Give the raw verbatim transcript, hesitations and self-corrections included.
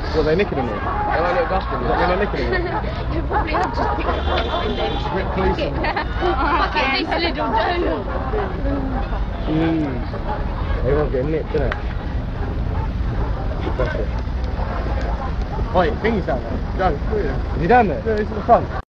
What, they nicking them all? They won't let Gus in Does that mean they're nicking them all? You probably have just picked up something. Rick Gleason. Fuck it, this little donut. Mmm. Everyone's getting nicked, isn't it? That's it. Wait, thingy's down there. Go, through there. Is he down there? Yeah, he's at the front.